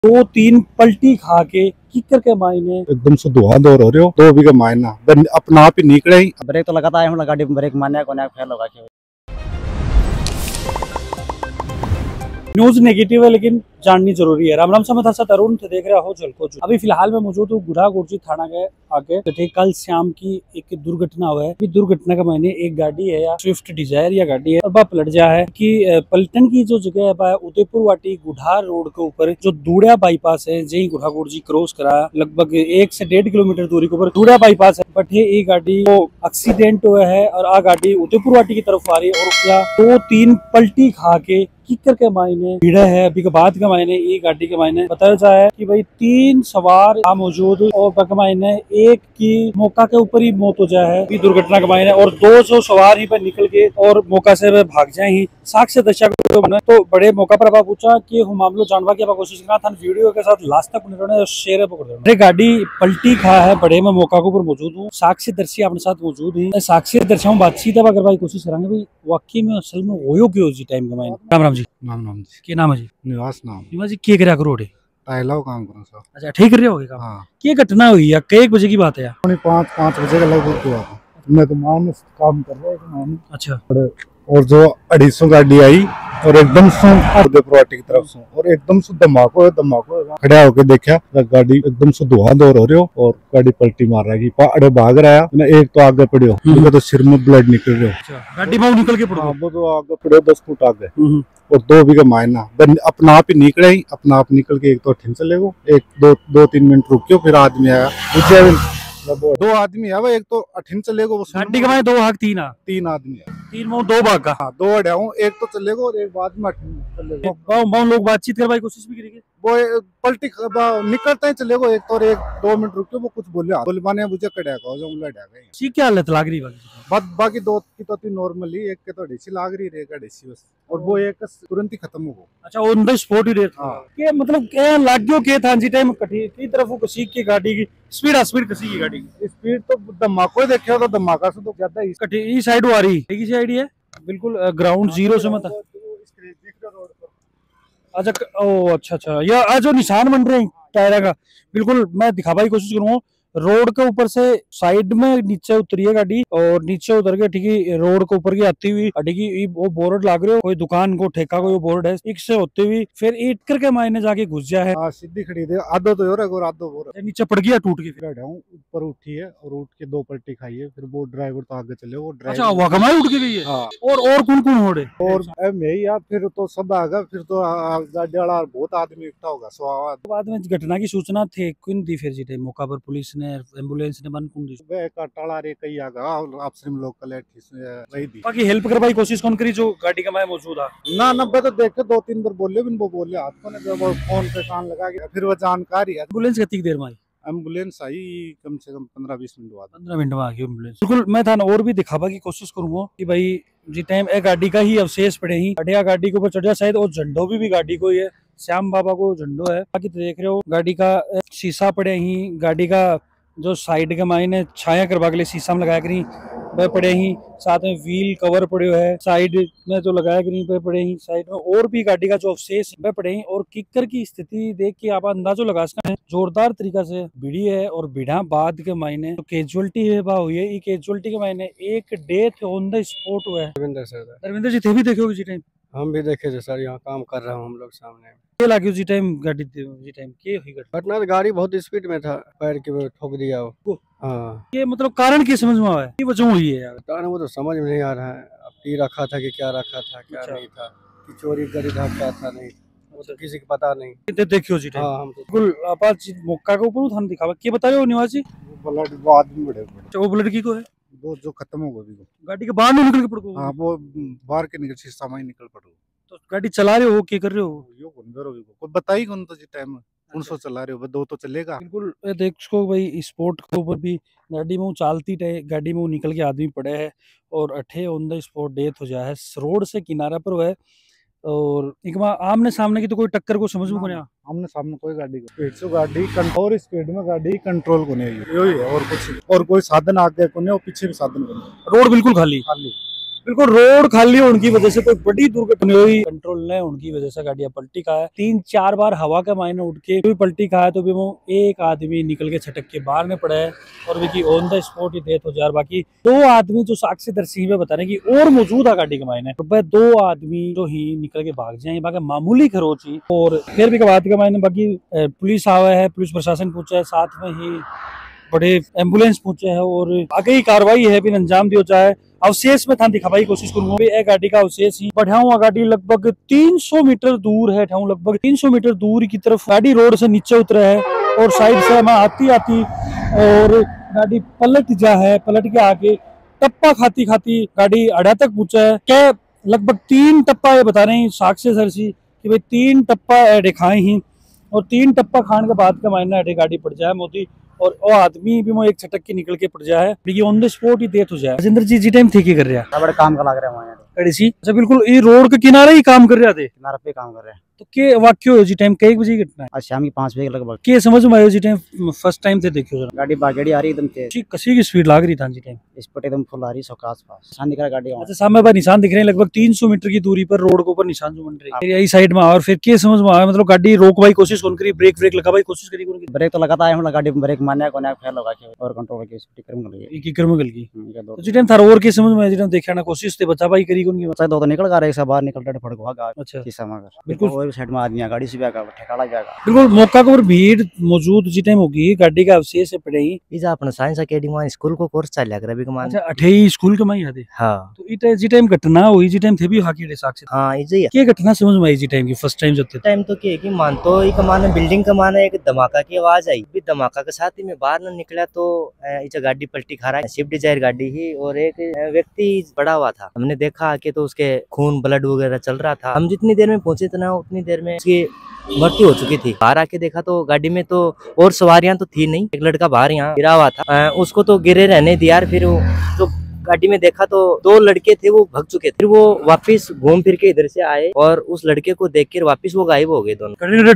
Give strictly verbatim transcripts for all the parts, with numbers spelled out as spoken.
दो तीन पलटी खा के किकर के मायने एकदम से धुआं दौर हो रहे हो तो भी का मायना अपना आप ही निकले ही। ब्रेक तो लगाता है गाड़ी ब्रेक मारने को फेल होगा। न्यूज नेगेटिव है लेकिन जाननी जरूरी है। राम राम समझ तरुण थे देख रहे हो जलको। अभी फिलहाल में मौजूद हूँ गुढ़ा गुरजी थाना के आगे। कल शाम की एक दुर्घटना हुआ है। दुर्घटना का मायने एक गाड़ी है या स्विफ्ट डिजायर या गाड़ी है और वह पलट जा है कि पलटन की जो जगह है उदयपुर वाटी गुढ़ा रोड के ऊपर जो दूड़ा बाईपास है जही गुढ़ा गुरजी क्रॉस करा लगभग एक से डेढ़ किलोमीटर दूरी के ऊपर दूड़ा बाईपास है। बट ये गाड़ी को एक्सीडेंट हुआ है और आ गाड़ी उदयपुर वाटी की तरफ आ रही है और दो तीन पलटी खा के किकर के मायने भिड़ा है। अभी के बाद का मायने ये गाड़ी के मायने बताया जाए कि भाई तीन सवार मौजूद और बक मायने एक की मौका के ऊपर ही मौत हो जाए दुर्घटना के मायने और दो सौ सवार ही पर निकल के और मौका से भाग जाए ही। साक्ष्य दर्शक तो बड़े मौका पर आप पूछा कि मामलो जानवा की कोशिश करना था वीडियो के साथ लास्ट तक शेयर पकड़ गाड़ी पलटी खा है बड़े में मौका के ऊपर मौजूद हूँ। साक्ष्य दर्शी अपने साथ मौजूद है। साक्ष्य दर्शाओं बातचीत है अगर भाई कोशिश करेंगे भाई वाकई में असल में हो क्यों जी टाइम के मायने। राम राम जी। नाम नाम जी क्या नाम है जी? निवास नाम। निवास जी क्या करा करो टाइलाओ काम करो सर। अच्छा ठीक कर रहे होगे काम। हाँ। क्या घटना हुई है कई बजे की बात है? पाँच पाँच बजे का लगभग हुआ था। मैं तो मान काम कर रहा था। अच्छा। और जो अढ़ी सौ गाड़ी आई और एकदम से उदयपुर की तरफ से और एकदम से धमाको धमाको खड़ा होके देखा गाड़ी एकदम से धुआं दौर हो रही हो और गाड़ी पलटी मार रहा है। अरे भाग रहा है एक तो आगे पड़े हो तो सिर में ब्लड निकल रहे हो। गाड़ी में निकल के पड़ो वो तो आगे पड़े दस फुट आगे और दो भी का मायना अपना आप ही निकले ही अपना आप निकल के एक तो ठिन चले गो एक दो दो तीन मिनट रुकियो फिर आदमी आया दो आदमी है वो एक तो अठिन चलेगा वो गाड़ी का दो भाग तीन तीन आदमी है तीन में दो भाग का। हाँ, दो अड्या एक तो चलेगा और एक बाद में अठिन चलेगा। लोग बातचीत कर भाई कोशिश भी करेंगे वो पलटी निकलते ही चलेगा एक तो और एक दो मिनट रुके वो कुछ बोले बोले माने मुझे कड़िया का जो लड़ा क्या हालत लाग रही बात बाकी दो की तो नॉर्मली एक के तो ढेसी लाग रही रहेगा ढेसी बस और वो एक तुरंत ही खत्म हो। अच्छा ऑन द स्पॉट ही रेट। हाँ। क्या मतलब क्या लाग गयो के था जी टाइम कटी की तरफ वो कसी की गाड़ी की स्पीड स्पीड कसी की गाड़ी की स्पीड तो धमाको देखा तो धमाका से तो ज्यादा ही कटी ई साइड आ रही है साइड है बिल्कुल ग्राउंड जीरो से मत। अच्छा ओ अच्छा अच्छा या आज जो निशान बन रहे हैं टायर का बिल्कुल मैं दिखावा की कोशिश करूंगा। रोड के ऊपर से साइड में नीचे उतरी है गाड़ी और नीचे उतर के ठीक है रोड के ऊपर की आती हुई ठीक वो बोर्ड लाग रहे हो कोई दुकान को ठेका कोई बोर्ड है एक से होती हुई फिर ईटकर के मायने जाके घुस जा है। सीधी खड़ी थी आधो तो और आधो बोर नीचे पड़ गया टूट के फिर ऊपर उठी है और उठ के दो पलटी खाई है फिर वो ड्राइवर तो आगे चले वो ड्राइवर। अच्छा वगमाई उठ के गई है। हाँ। और और कौन कौन हो रहे और मैं यार फिर तो सब आ गया फिर तो गाड़ी वाला बहुत आदमी इकट्ठा होगा। सो बाद में घटना की सूचना थे कौन दी फिर जी मौका पर पुलिस ने एम्बुलेंस ने बन कुंडी टाला रे कई आगा आपसे लोकल है वही दी बाकी हेल्प करवाई कोशिश कौन करी जो गाड़ी का मैं मौजूद है ना नब्बे तो देखे दो तीन बार बोले बिन वो बोले हाथ को ने जब फोन पे कान लगा के फिर वो जानकारी है। एम्बुलेंस कितनी देर में आई? एम्बुलेंस आई कम से कम पंद्रह बीस मिनट बाद पंद्रह मिनट में आ गई एम्बुलेंस। बिल्कुल मैं था और भी दिखावा की कोशिश करूंगा कि भाई जी टाइम ए गाड़ी का ही अवशेष पड़े ही अडिया गाड़ी के ऊपर चढ़ जा शायद और झंडो भी, भी गाड़ी को ही है श्याम बाबा को झंडो है। बाकी तो देख रहे हो गाड़ी का शीशा पड़े ही गाड़ी का जो साइड के मायने छाया करवा के लिए शीशा में लगाया करी वह पड़े ही साथ में व्हील कवर पड़े है साइड में जो लगाया करी पे पड़े ही साइड में और भी गाड़ी का जो अवशेष वह पड़े ही और किकर की स्थिति देख के आप अंदाजो लगा सकते हैं जोरदार तरीका से भिड़ी है और भिड़ा बाद के मायने जो कैजुअलिटी है वह हुई है। कैजुअलिटी के मायने एक डेथ ऑन द स्पॉट हुआ है। रविंदर सर रविंदर जी थे भी देखे जी टाइम हम भी देखे थे सर यहाँ काम कर रहा हूँ हम लोग सामने लागे जी टाइम गाड़ी जी टाइम के हुई घटना गाड़ी बहुत स्पीड में था पैर के ठोक दिया वो। हाँ ये मतलब कारण की समझ में आया है वजह हुई है यार कारण वो तो समझ में नहीं आ रहा है अब पी रखा था कि क्या रखा था क्या अच्छा। नहीं था कि चोरी करी था क्या था नहीं वो तो किसी को पता नहीं देखियो जी हाँ हम बिल्कुल आप मौका के ऊपर थाने दिखावा क्या बता रहे हो निवासी ब्लड वो आदमी बड़े वो ब्लड की को है वो जो खत्म हो गई गाड़ी के बाहर निकल के पड़ो। हाँ वो बाहर के निकल शीशा में निकल पड़ो तो गाड़ी चला रहे हो क्या कर रहे हो यो कौन करो कोई बताई कौन तो जी टाइम कौन सो चला रहे हो दो तो चलेगा बिल्कुल देखो भाई स्पोर्ट के ऊपर भी गाड़ी में चालती गाड़ी में निकल के आदमी पड़े है और अठे ऑन द स्पॉट डेथ हो जाए है रोड से किनारा पर हुआ है और एक बार आमने सामने की तो कोई टक्कर को समझ में नहीं आया आमने सामने कोई गाड़ी स्पीड से गाड़ी कंट्रोल स्पीड में गाड़ी कंट्रोल को नहीं है और कुछ और कोई साधन आगे को नहीं और पीछे भी साधन को नहीं रोड बिल्कुल खाली खाली बिल्कुल रोड खाली होने की वजह से कोई बड़ी दुर्घटना हुई, कंट्रोल न होने की वजह से गाड़ियां पलटी का है। तीन चार बार हवा के मायने उठ के भी पलटी का है, तो भी वो एक आदमी निकल के छटक के बाहर में पड़ा है और भी ऑन द स्पॉट ही डेथ हो जाए। बाकी दो आदमी जो साक्षी दर्शी में बता रहे कि और मौजूद है गाड़ी के मायने, तो दो आदमी जो ही निकल के भाग जाए, बाकी मामूली खरोची और फिर भी बात के मायने बाकी पुलिस आवा है, पुलिस प्रशासन पूछा है, साथ में ही बड़े एम्बुलेंस पहुंचे है और आगे ही कार्रवाई है भी अंजाम दिया जाए। अवशेष में था दिखाई कोशिश करूंगा एक गाड़ी का अवशेष ही बढ़ा हुआ, गाड़ी लगभग तीन सौ मीटर दूर है, ठाऊ लगभग तीन सौ मीटर दूर की तरफ गाड़ी रोड से नीचे उतरा है और साइड से हमें आती आती और गाड़ी पलट जा है, पलट के आके टप्पा खाती खाती गाड़ी अड़ा तक पहुंचा है। क्या लगभग तीन टप्पा ये बता रहे हैं साक्षी सर सी कि भाई तीन टप्पा एडे खाए ही और तीन टप्पा खाने के बाद का मायना एडे गाड़ी पड़ जाए मोदी और वो आदमी भी वो एक छटक के निकल के पड़ जाए, ऑन द स्पॉट ही डेथ हो जाए। राजेंद्र जी जी टाइम थे क्या कर रहे हैं? बड़े काम का लग रहा है वहाँ कड़ी सी अच्छा बिल्कुल ये रोड के किनारे ही काम कर रहे थे, किनारे पे काम कर रहे हैं। तो के वाक्य हो जी टाइम कई बजे घटना है? आज शाम की पाँच बजे के लगभग। के समझ में आयो जी टाइम फर्स्ट टाइम थे देखियो जरा गाड़ी बागेड़ी आ रही एकदम तेज, ठीक कसी की स्पीड लाग रही था जी टाइम, इस पर एकदम फुल आ रही सौ के आसपास, निशान दिख रहा है गाड़ी वहाँ। अच्छा सामने पर निशान दिख रहे हैं लगभग तीन सौ मीटर की दूरी पर रोड के ऊपर निशान जो बन रहे हैं यही साइड में। और फिर के समझ में आया मतलब गाड़ी रोक भाई कोशिश कौन करी, ब्रेक ब्रेक लगा भाई कोशिश करी कौन की? ब्रेक तो लगाता है हम लोग, गाड़ी ब्रेक मारने को ना फेल होगा के और कंट्रोल की स्पीकर में लगी एक एकड़ में गल गई। तो तो जी टाइम था और के समझ में जी देखा ना कोशिश थे बचा भाई करी कौन की? बच्चा दो तो निकल गया, एक से बाहर निकल रहे फड़क भागा। अच्छा शीशा मार बिल्कुल और साइड में आदमी गाड़ी से भी ठेकाड़ा जाएगा। बिल्कुल मौका के ऊपर भीड़ मौजूद जी टाइम होगी, गाड़ी का अवशेष पड़े ही इजा अपन साइंस अकेडमी स्कूल को कोर्स चल रहा है मान। अच्छा अठेई स्कूल के माई आदे हां तो इटे जी टाइम घटना हुई जी टाइम थे भी हाकी डे साक्षी हां इजे के घटना समझ में आई जी टाइम की फर्स्ट टाइम जब थे टाइम तो के कि मान तो एक माने बिल्डिंग का माने एक धमाका की आवाज आई, भी धमाका के साथ ही मैं बाहर न निकला तो इजा गाड़ी पलटी खा रहा है, स्विफ्ट डिजायर गाड़ी ही और एक व्यक्ति पड़ा हुआ था। हमने देखा कि तो उसके खून ब्लड वगैरह चल रहा था। हम जितनी देर में पहुंचे तना उतनी देर में उसकी मृत्यु हो चुकी थी। बाहर आके देखा तो गाड़ी में तो और सवारियां तो थी नहीं, एक लड़का बाहर यहाँ गिरा हुआ था, उसको तो गिरे रहने दिया। फिर वो जो गाड़ी में देखा तो दो लड़के थे वो भाग चुके थे, फिर वो वापस घूम फिर के इधर से आए और उस लड़के को देख कर वापस वो गायब हो गए दोनों।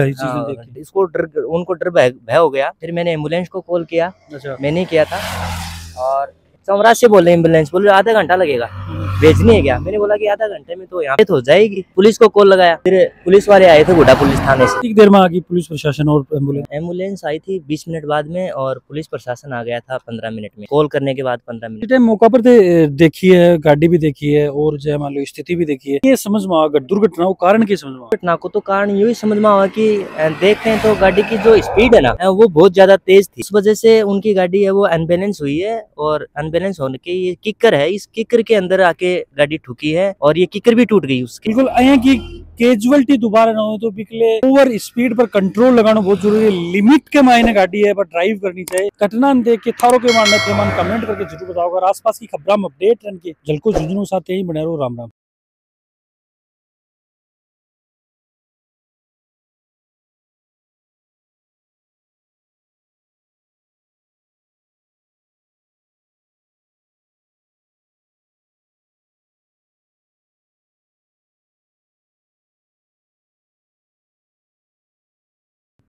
डर इसको डर उनको डर भय हो गया। फिर मैंने एम्बुलेंस को कॉल किया, मैंने किया था और समराज से बोले एम्बुलेंस, बोले आधा घंटा लगेगा, भेजनी है क्या? मैंने बोला कि आधा घंटे में तो यहाँ पे हो जाएगी। पुलिस को कॉल लगाया, फिर पुलिस वाले आए थे गुड्डा पुलिस थाने से। एक देर में आ गई पुलिस प्रशासन और एम्बुलेंस एम्बुलेंस आई थी बीस मिनट बाद में और पुलिस प्रशासन आ गया था पंद्रह मिनट में, कॉल करने के बाद पंद्रह मिनट। टाइम मौका पर देखी है, गाड़ी भी देखी है और जो मान लो स्थिति भी देखी है, ये समझ में आगा दुर्घटना को कारण के समझ में घटना को तो कारण यही समझ में आवा कि देखते हैं तो गाड़ी की जो स्पीड है ना वो बहुत ज्यादा तेज थी, इस वजह से उनकी गाड़ी है वो अनबैलेंस हुई है और अनबैलेंस होने के ये किकर है, इस किकर के अंदर आके गाड़ी ठुकी है और ये किकर भी टूट गई उसकी। बिल्कुल अया की कैजुअलिटी दोबारा ना हो तो बिकले ओवर स्पीड पर कंट्रोल लगाना बहुत जरूरी है। लिमिट के मायने गाड़ी है पर ड्राइव करनी चाहिए। घटना देख के थारो के मानना थे मन कमेंट करके जरूर बताओ। अगर आसपास की खबरों में अपडेट रहने के जल्को जुजनों साथ यही बने रहो। राम राम।